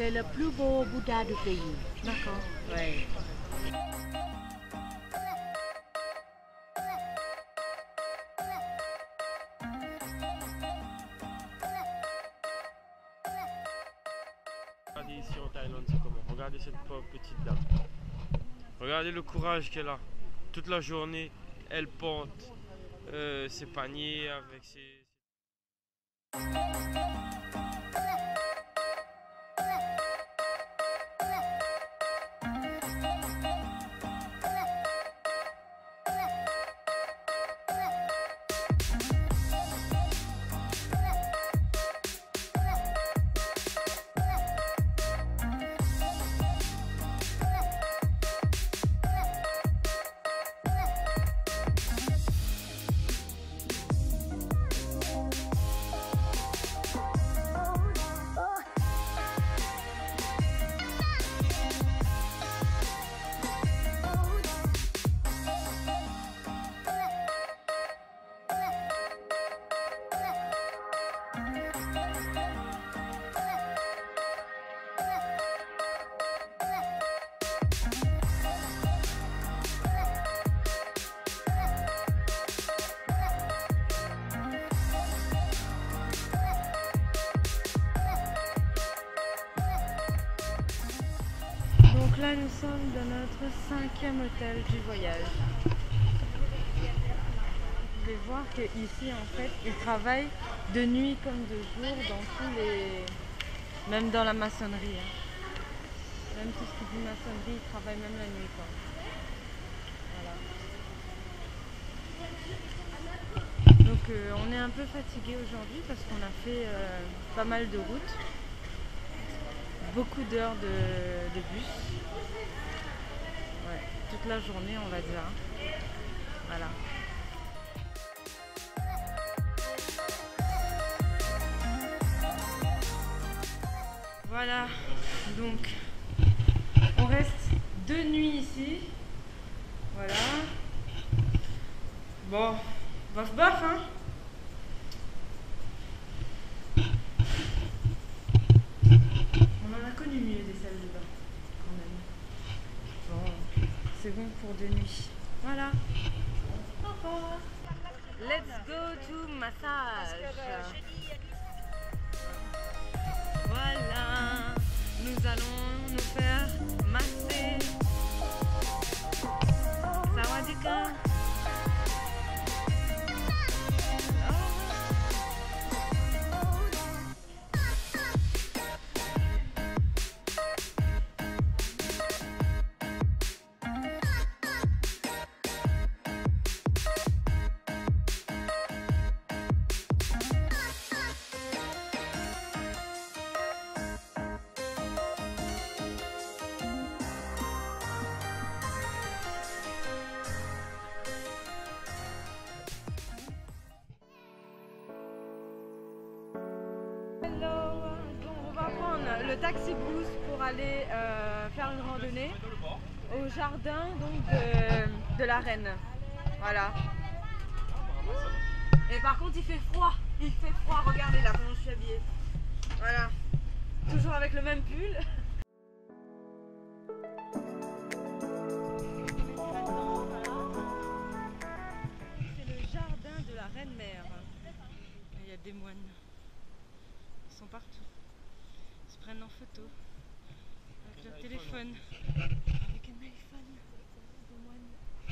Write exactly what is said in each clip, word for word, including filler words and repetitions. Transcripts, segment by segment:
C'est le plus beau Bouddha du pays. D'accord. Ouais. Regardez ici en Thaïlande, c'est comment. Regardez cette pauvre petite dame. Regardez le courage qu'elle a. Toute la journée, elle porte euh, ses paniers avec ses... Donc là nous sommes dans notre cinquième hôtel du voyage. Vous pouvez voir qu'ici en fait ils travaillent de nuit comme de jour dans tous les... même dans la maçonnerie. Hein. Même tout ce qui dit maçonnerie, ils travaillent même la nuit quoi. Voilà. Donc euh, on est un peu fatigué aujourd'hui parce qu'on a fait euh, pas mal de routes. Beaucoup d'heures de, de bus. Ouais, toute la journée on va dire. Voilà. Voilà, donc on reste deux nuits ici. Voilà. Bon, bof bof hein. On a connu mieux des salles de bain, quand même. Bon, c'est bon pour deux nuits. Voilà. Au revoir. Let's go to massage. Voilà. Nous allons nous faire masser. Sawadika. Hello, donc on va prendre le taxi boost pour aller euh, faire une randonnée au jardin donc de, de la reine. Voilà. Et par contre il fait froid, il fait froid, regardez là comment je suis habillée. Voilà, toujours avec le même pull. C'est le jardin de la reine mère. Il y a des moines. Ils sont partout. Ils se prennent en photo avec leur téléphone. Avec un iPhone. Des moines.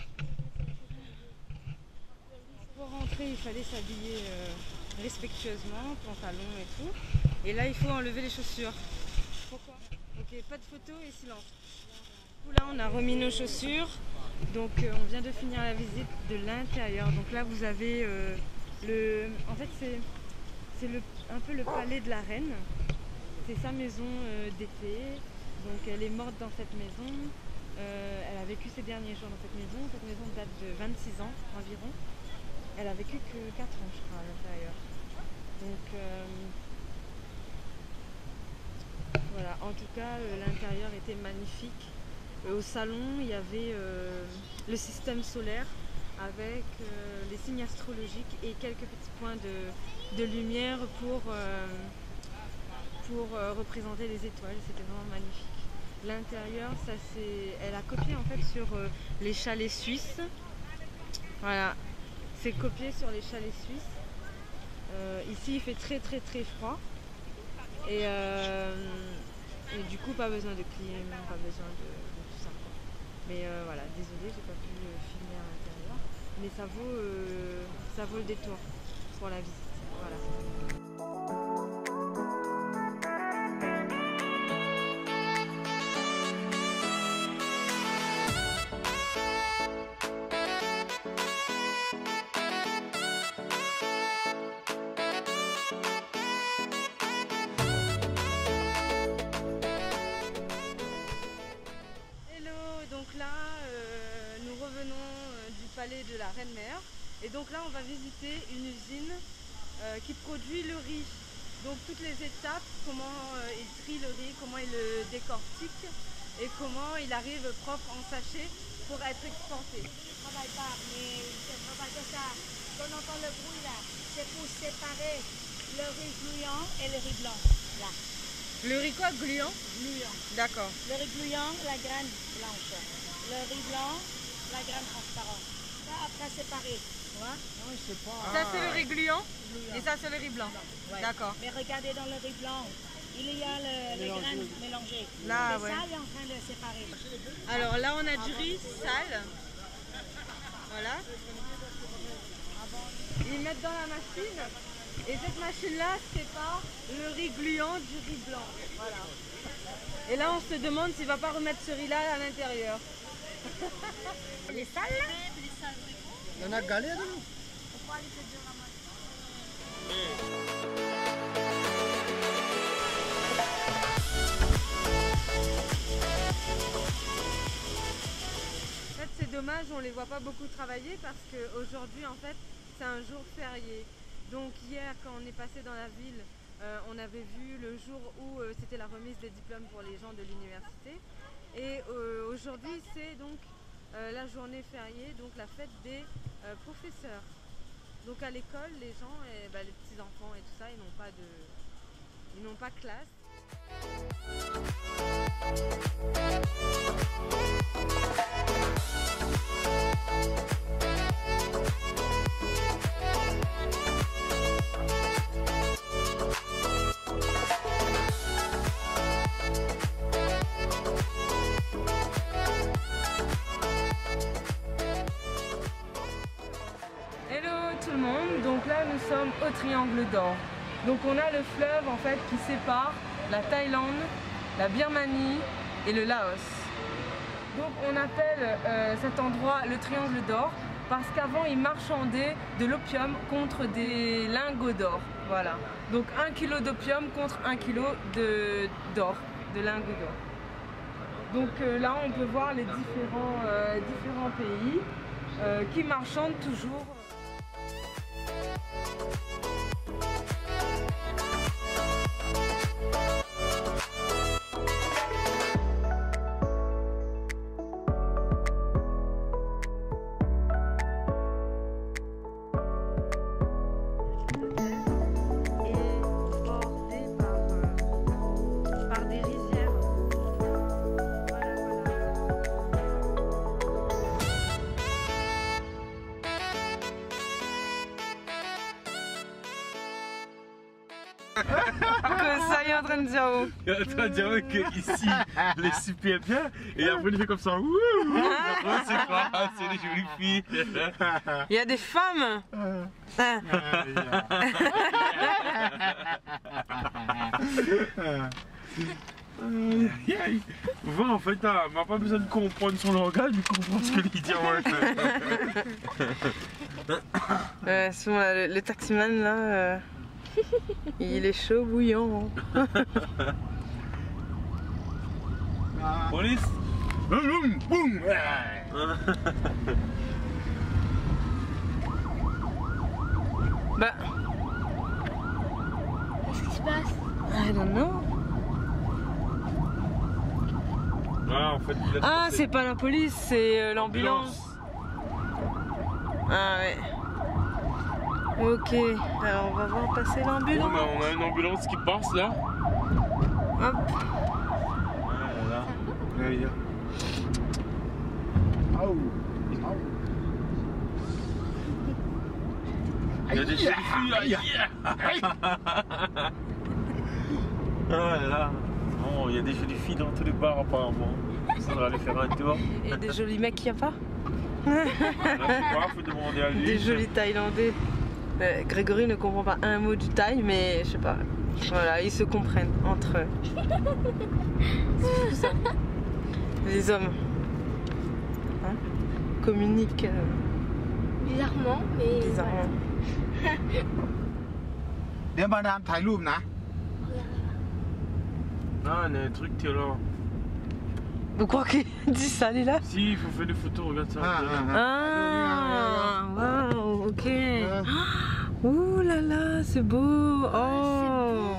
Pour rentrer, il fallait s'habiller euh, respectueusement, pantalon et tout. Et là, il faut enlever les chaussures. Pourquoi? Ok, pas de photo et silence. Là, on a remis nos chaussures. Donc, euh, on vient de finir la visite de l'intérieur. Donc là, vous avez euh, le... En fait, c'est... C'est un peu le palais de la reine, c'est sa maison euh, d'été, donc elle est morte dans cette maison, euh, elle a vécu ses derniers jours dans cette maison, cette maison date de vingt-six ans environ, elle a vécu que quatre ans je crois à l'intérieur. Donc euh, voilà, en tout cas euh, l'intérieur était magnifique, euh, au salon il y avait euh, le système solaire, avec euh, les signes astrologiques et quelques petits points de, de lumière pour, euh, pour euh, représenter les étoiles, c'était vraiment magnifique. L'intérieur, ça c'est, elle a copié en fait sur euh, les chalets suisses. Voilà, c'est copié sur les chalets suisses. Euh, ici il fait très très très froid et, euh, et du coup pas besoin de clim, pas besoin de, de tout ça. Mais euh, voilà, désolée, j'ai pas pu euh, filmer à l'intérieur, mais ça vaut, euh, ça vaut le détour pour la visite. Voilà. Donc là, euh, nous revenons euh, du palais de la Reine-Mère et donc là on va visiter une usine euh, qui produit le riz. Donc toutes les étapes, comment euh, il trie le riz, comment il le décortique et comment il arrive propre en sachet pour être exporté. Je ne travaille pas, mais je travaille comme ça. Quand on entend le bruit là, c'est pour séparer le riz gluant et le riz blanc. Là. Le riz quoi? Gluant? Gluant. D'accord. Le riz gluant, la graine blanche. Le riz blanc, la graine transparente. Ça après séparé. Tu vois? Non, je sais pas. Ça c'est le riz gluant, Gluant. et ça c'est le riz blanc. Ouais. D'accord. Mais regardez dans le riz blanc, il y a le, les graines mélangées. Là, Et ouais. ça, il est en train de séparer. Alors là on a du riz sale. Voilà. Ils mettent dans la machine. Et cette machine-là sépare le riz gluant du riz blanc. Voilà. Et là, on se demande s'il ne va pas remettre ce riz-là à l'intérieur. Les salles là? Il y en a galère. Pourquoi il fait dur à moi? En fait, c'est dommage, on ne les voit pas beaucoup travailler parce qu'aujourd'hui, en fait, c'est un jour férié. Donc hier, quand on est passé dans la ville, euh, on avait vu le jour où euh, c'était la remise des diplômes pour les gens de l'université. Et euh, aujourd'hui, c'est donc euh, la journée fériée, donc la fête des euh, professeurs. Donc à l'école, les gens, et, bah, les petits enfants et tout ça, ils n'ont pas de, ils n'ont pas classe. Tout le monde, donc là nous sommes au Triangle d'Or. Donc on a le fleuve en fait qui sépare la Thaïlande, la Birmanie et le Laos. Donc on appelle euh, cet endroit le Triangle d'Or parce qu'avant ils marchandaient de l'opium contre des lingots d'or. Voilà. Donc un kilo d'opium contre un kilo de d'or, de lingots d'or. Donc euh, là on peut voir les différents, euh, différents pays euh, qui marchandent toujours. Que ça y est en train de dire où? Il est en train de dire que ici, les super bien, et après il fait comme ça. Wouh! Après c'est quoi? C'est des jolies filles. Il y a des femmes. Ah. Va en fait, on n'a pas besoin de comprendre son langage, mais comprendre ce que lui dit. Ouais, souvent, le, le taximan là, euh, il est chaud bouillant. Police! Boum! Boum! Bah. Qu'est-ce qui se passe? I don't know. Ah, en fait, ah, c'est pas la police, c'est euh, l'ambulance. Ah ouais. Ok, alors on va voir passer l'ambulance. On a, on a une ambulance qui passe là. Hop. Voilà. Il y a des jolies filles. Ah là. Bon, il y a des jolies filles dans tous les bars apparemment. Ça va aller faire un tour. Et des jolis mecs qu'il n'y a pas. Là, tu vois, faut demander à lui. Des jolis Thaïlandais. Euh, Grégory ne comprend pas un mot du thaï, mais je sais pas. Voilà, ils se comprennent entre eux. C'est fou, ça. Les hommes hein, communiquent euh, Bizarrement, mais. bizarrement. เดี๋ยวมาดามถ่ายรูปนะ Ah, il y a un truc qui est là. Vous croyez qu'il dit ça, Lila? Si, il faut faire des photos, regarde ça. Ah, ah, Ah, waouh, ok. Ouh là là, c'est beau. Oh.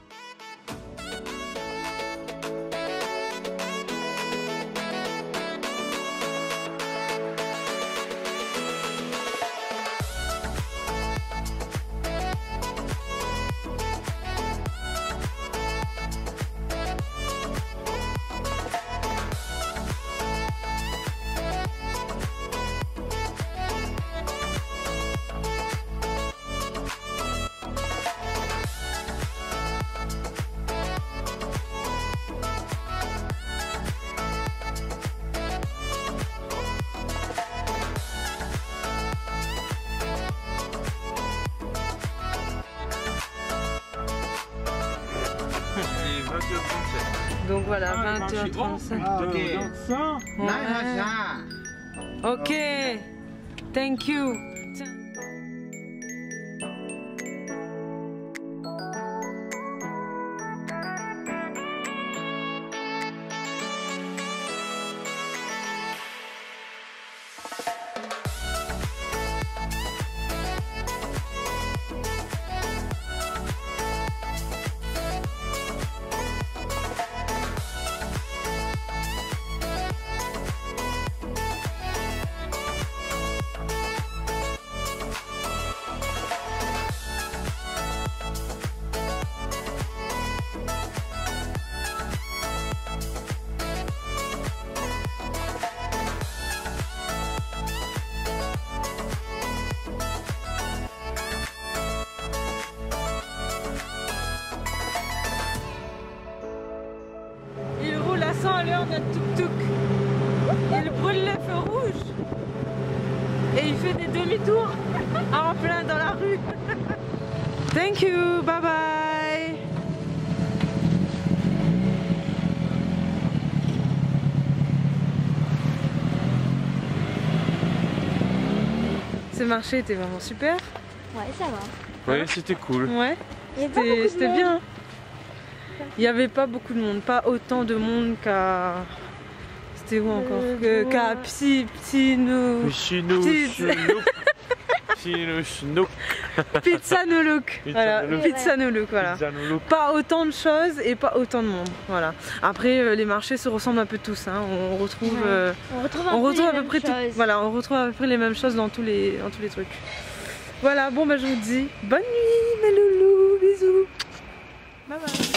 Donc voilà, vingt heures trente-cinq. Ah, ok. Ouais. Ok, thank you. cent à l'heure notre tuk-tuk. Il brûle les feux rouges et il fait des demi-tours en plein dans la rue. Thank you, bye bye. Ce marché était vraiment super. Ouais, ça va. Oui, c'était cool. Ouais, Il y avait pas beaucoup de c'était monde. bien. Il n'y avait pas beaucoup de monde, pas autant de monde qu'à... C'était où encore Euh, que- Qu'à Psi, Psino... Chinou, Petit- chinook. Chinou, chinook. Pizza No Look. Voilà, No Look. Pizza No Look, voilà. Pizza no look. Pas autant de choses et pas autant de monde, voilà. Après, euh, les marchés se ressemblent un peu tous, hein. On retrouve... Ouais. euh, On retrouve, un on peu retrouve les à peu mêmes près tout, choses. voilà, on retrouve à peu près les mêmes choses dans tous les, dans tous les trucs. Voilà, bon bah je vous dis bonne nuit mes loulous, bisous. Bye bye.